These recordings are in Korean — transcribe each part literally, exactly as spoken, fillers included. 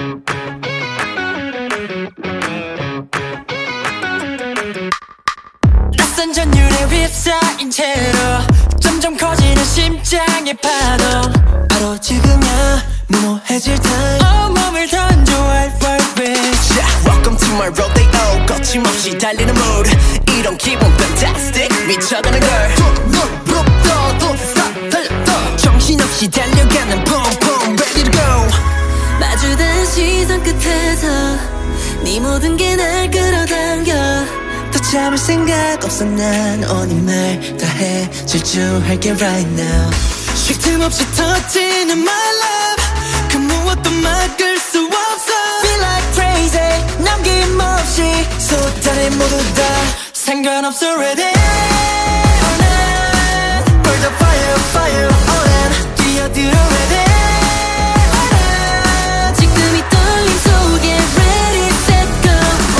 낯선 전율에 휩싸인 채로 점점 커지는 심장의 파동. 바로 지금이야 무모해질 time. 온몸을 던져 wild wild west. yeah, welcome to my rodeo. 거침없이 달리는 mood. 이런 기분 fantastic. 미쳐가는 걸 또 stop 달렸다. 정신없이 달려가는 boom boom ready to go. 마주된 시선 끝에서 네 모든 게 날 끌어당겨. 더 참을 생각 없어 난 오늘 날 다 해 질주할게 right now. 쉴 틈 없이 터지는 my love. 그 무엇도 막을 수 없어. Feel like crazy 남김없이 쏟아내 모두 다 상관없어 ready all night. Burn the fire fire all in. 뛰어들어 ready all night. 지금 이 떨림 속에 ready set go.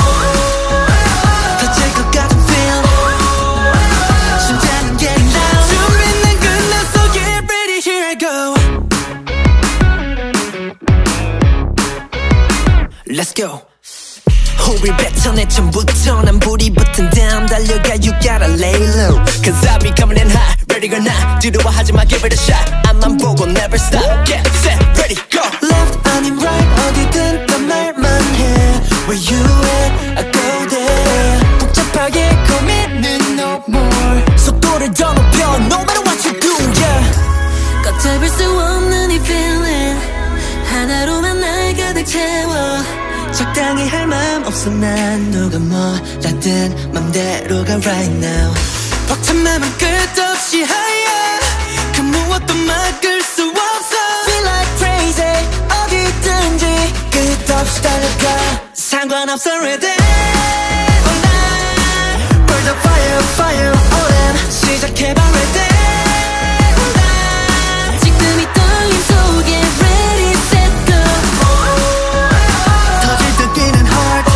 터질 것 같은 feel. 심장은 getting down. 준비는 끝났어 get ready here I go. Let's go. 우리 뱉어내 처음부터 난 불이 붙은 다음 달려가 you gotta lay low. Cause I be coming in hot ready or not. 두려워하지마 give it a shot. 앞만 보고 never stop. Get set ready go. Left 아님 right 어디든 다 말만 해. Where you at I go there. 복잡하게 고민은 no more. 속도를 더 높여 no matter what you do yeah. 걷잡을 수 없는 이 feeling 하나로만 날 가득 채워. 적당히 할 맘 없어 난 누가 뭐라든 맘대로 가 right now. 벅찬 맘은 끝없이 higher. 그 무엇도 막을 수 없어. Feel like crazy 어디든지 끝없이 달려가 상관없어 ready all night. Burn the fire fire all in. 시작해봐 ready all night. 지금 이 떨림 속에 ready set go. 터질 듯 뛰는 heart.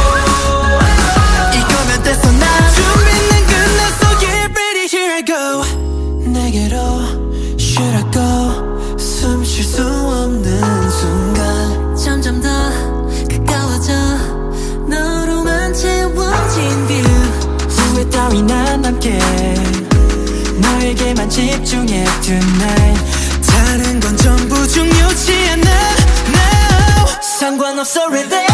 이거면 됐어 난. 준비는 끝났어 get ready here I go. 내게로 should I go. 숨 쉴 수 없는 순간 점점 더 가까워져. 너로만 채워진 view. 후회 따윈 안 남게 너에게만 집중해 tonight. 다른 건 전부 중요치 않아 now. 상관없어 ready